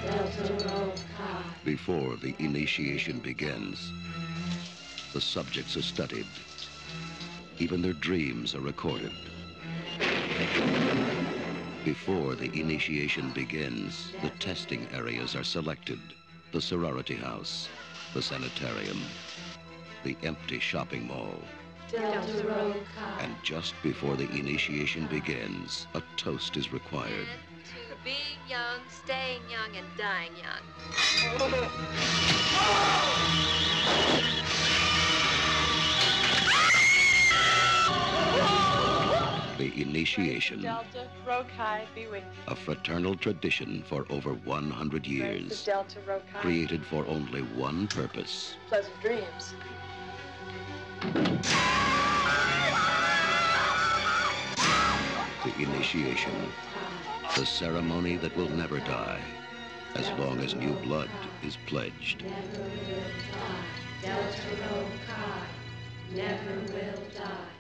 Before the initiation begins, the subjects are studied. Even their dreams are recorded. Before the initiation begins, the testing areas are selected. The sorority house, the sanitarium, the empty shopping mall. And just before the initiation begins, a toast is required. To being young, staying young, and dying young. The initiation, Delta, Rogue High, be with you. a fraternal tradition for over 100 years, Delta, Rogue High. created for only one purpose. Pleasant dreams. The initiation, the ceremony that will never die, as long as new blood is pledged. Never will die. Delta Rogue High. Never will die.